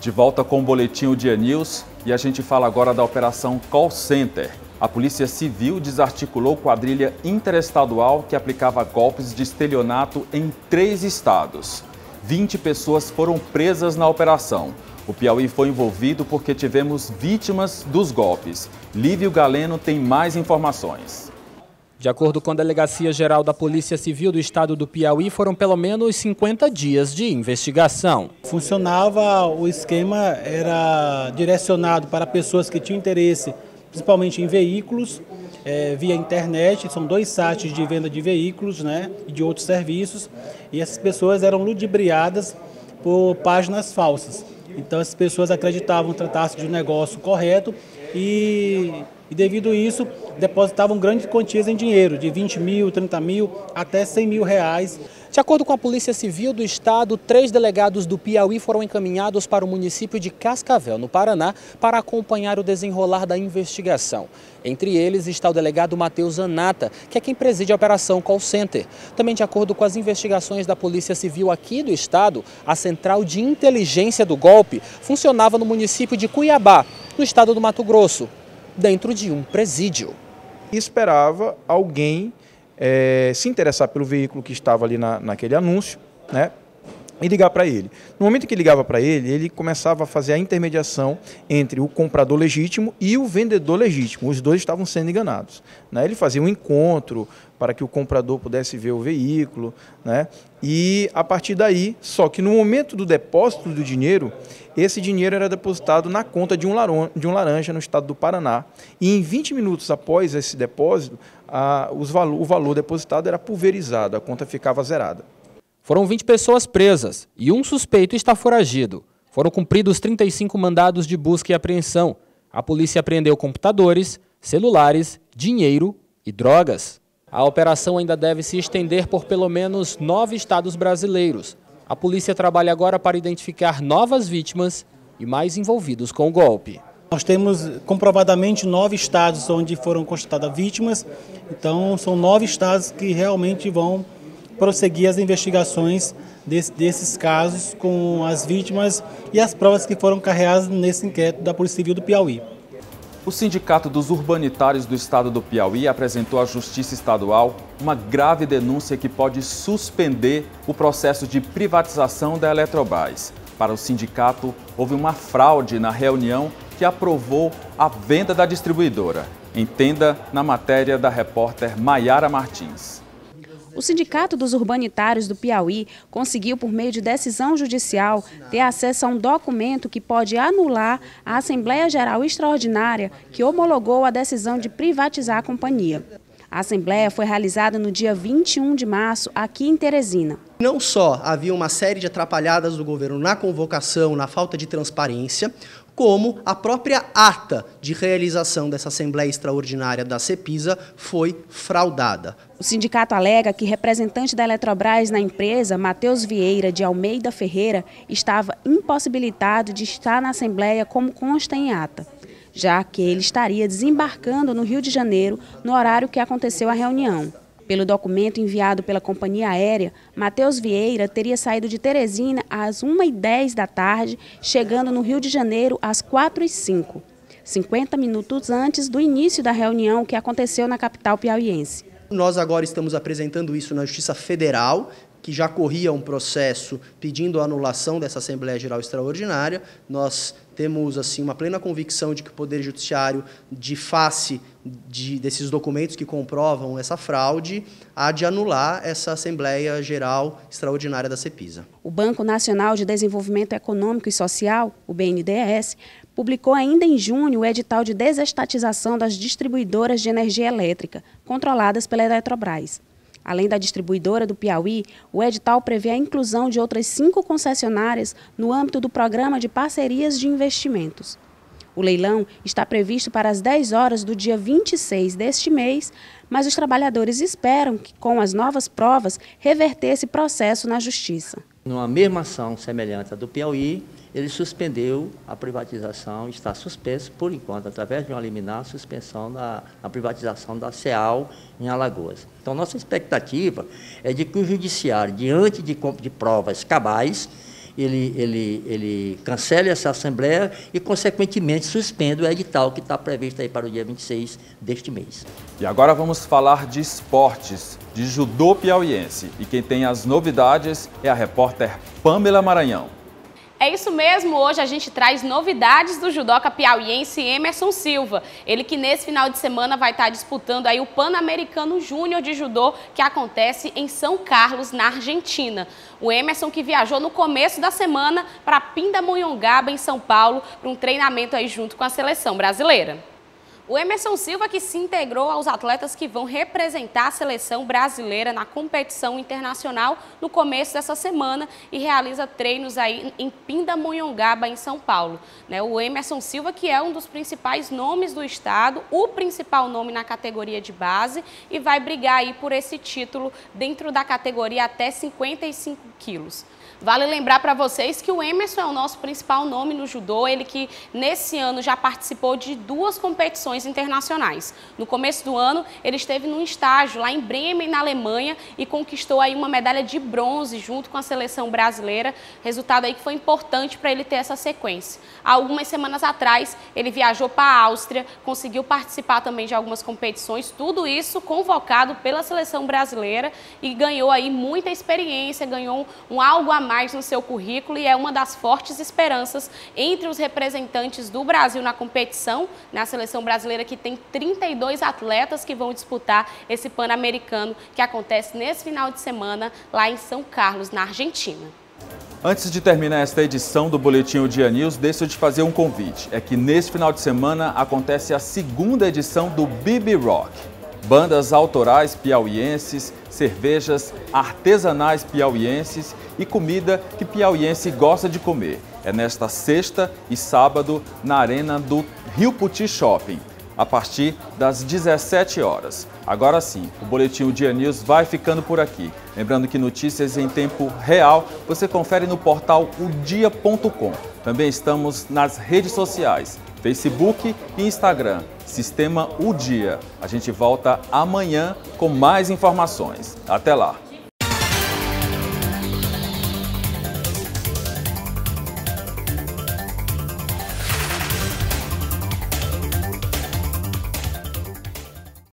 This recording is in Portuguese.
De volta com o Boletim O Dia News e a gente fala agora da Operação Call Center. A Polícia Civil desarticulou quadrilha interestadual que aplicava golpes de estelionato em 3 estados. 20 pessoas foram presas na operação. O Piauí foi envolvido porque tivemos vítimas dos golpes. Lívio Galeno tem mais informações. De acordo com a Delegacia Geral da Polícia Civil do Estado do Piauí, foram pelo menos 50 dias de investigação. Funcionava, o esquema era direcionado para pessoas que tinham interesse, principalmente em veículos, via internet. São 2 sites de venda de veículos, e de outros serviços. E essas pessoas eram ludibriadas por páginas falsas. Então essas pessoas acreditavam tratar-se de um negócio correto e devido a isso depositavam grandes quantias em dinheiro, de 20 mil, 30 mil, até 100 mil reais. De acordo com a Polícia Civil do Estado, 3 delegados do Piauí foram encaminhados para o município de Cascavel, no Paraná, para acompanhar o desenrolar da investigação. Entre eles está o delegado Matheus Anata, que é quem preside a Operação Call Center. Também de acordo com as investigações da Polícia Civil aqui do Estado, a Central de Inteligência do Golpe funcionava no município de Cuiabá, no estado do Mato Grosso, dentro de um presídio. Esperava alguém se interessar pelo veículo que estava ali naquele anúncio, e ligar para ele. No momento que ligava para ele, ele começava a fazer a intermediação entre o comprador legítimo e o vendedor legítimo. Os dois estavam sendo enganados. Ele fazia um encontro para que o comprador pudesse ver o veículo, e a partir daí, só que no momento do depósito do dinheiro, esse dinheiro era depositado na conta de um laranja no estado do Paraná. E em 20 minutos após esse depósito, o valor depositado era pulverizado, a conta ficava zerada. Foram 20 pessoas presas e um suspeito está foragido. Foram cumpridos 35 mandados de busca e apreensão. A polícia apreendeu computadores, celulares, dinheiro e drogas. A operação ainda deve se estender por pelo menos 9 estados brasileiros. A polícia trabalha agora para identificar novas vítimas e mais envolvidos com o golpe. Nós temos comprovadamente 9 estados onde foram constatadas vítimas. Então são 9 estados que realmente vão prosseguir as investigações desses casos com as vítimas e as provas que foram carregadas nesse inquérito da Polícia Civil do Piauí. O Sindicato dos Urbanitários do Estado do Piauí apresentou à Justiça Estadual uma grave denúncia que pode suspender o processo de privatização da Eletrobras. Para o sindicato, houve uma fraude na reunião que aprovou a venda da distribuidora. Entenda na matéria da repórter Maiara Martins. O Sindicato dos Urbanitários do Piauí conseguiu, por meio de decisão judicial, ter acesso a um documento que pode anular a Assembleia Geral Extraordinária que homologou a decisão de privatizar a companhia. A Assembleia foi realizada no dia 21 de março, aqui em Teresina. Não só havia uma série de atrapalhadas do governo na convocação, na falta de transparência, como a própria ata de realização dessa Assembleia Extraordinária da CEPISA foi fraudada. O sindicato alega que representante da Eletrobras na empresa, Matheus Vieira de Almeida Ferreira, estava impossibilitado de estar na Assembleia como consta em ata, já que ele estaria desembarcando no Rio de Janeiro no horário que aconteceu a reunião. Pelo documento enviado pela companhia aérea, Matheus Vieira teria saído de Teresina às 1h10 da tarde, chegando no Rio de Janeiro às 4h05, 50 minutos antes do início da reunião que aconteceu na capital piauiense. Nós agora estamos apresentando isso na Justiça Federal, que já corria um processo pedindo a anulação dessa Assembleia Geral Extraordinária. Nós temos assim uma plena convicção de que o Poder Judiciário, de face desses documentos que comprovam essa fraude, há de anular essa Assembleia Geral Extraordinária da CEPISA. O Banco Nacional de Desenvolvimento Econômico e Social, o BNDES, publicou ainda em junho o edital de desestatização das distribuidoras de energia elétrica, controladas pela Eletrobras. Além da distribuidora do Piauí, o edital prevê a inclusão de outras 5 concessionárias no âmbito do Programa de Parcerias de Investimentos. O leilão está previsto para as 10 horas do dia 26 deste mês, mas os trabalhadores esperam que, com as novas provas, reverter esse processo na Justiça. Numa mesma ação semelhante à do Piauí, ele suspendeu a privatização, está suspenso, por enquanto, através de uma liminar, a suspensão da privatização da CEAL em Alagoas. Então, nossa expectativa é de que o Judiciário, diante de provas cabais, ele cancele essa assembleia e, consequentemente, suspenda o edital que está previsto aí para o dia 26 deste mês. E agora vamos falar de esportes, de judô piauiense. E quem tem as novidades é a repórter Pamela Maranhão. É isso mesmo, hoje a gente traz novidades do judoca piauiense Emerson Silva. Ele que nesse final de semana vai estar disputando aí o Pan-Americano Júnior de Judô, que acontece em São Carlos, na Argentina. O Emerson que viajou no começo da semana para Pindamonhangaba, em São Paulo, para um treinamento aí junto com a seleção brasileira. O Emerson Silva que se integrou aos atletas que vão representar a seleção brasileira na competição internacional no começo dessa semana e realiza treinos aí em Pindamonhangaba, em São Paulo. O Emerson Silva que é um dos principais nomes do estado, o principal nome na categoria de base e vai brigar aí por esse título dentro da categoria até 55 quilos. Vale lembrar para vocês que o Emerson é o nosso principal nome no judô, ele que nesse ano já participou de 2 competições internacionais. No começo do ano, ele esteve num estágio lá em Bremen, na Alemanha, e conquistou aí uma medalha de bronze junto com a seleção brasileira, resultado aí que foi importante para ele ter essa sequência. Há algumas semanas atrás, ele viajou para a Áustria, conseguiu participar também de algumas competições, tudo isso convocado pela seleção brasileira e ganhou aí muita experiência, ganhou algo a mais no seu currículo e é uma das fortes esperanças entre os representantes do Brasil na competição, na seleção brasileira que tem 32 atletas que vão disputar esse Pan-Americano que acontece nesse final de semana lá em São Carlos, na Argentina. Antes de terminar esta edição do Boletim O Dia News, deixa eu te fazer um convite. É que nesse final de semana acontece a 2ª edição do Bibi Rock. Bandas autorais piauienses, cervejas artesanais piauienses e comida que piauiense gosta de comer. É nesta sexta e sábado na arena do Rio Puti Shopping, a partir das 17 horas. Agora sim, o Boletim O Dia News vai ficando por aqui. Lembrando que notícias em tempo real você confere no portal odia.com. Também estamos nas redes sociais, Facebook e Instagram, Sistema O Dia. A gente volta amanhã com mais informações. Até lá!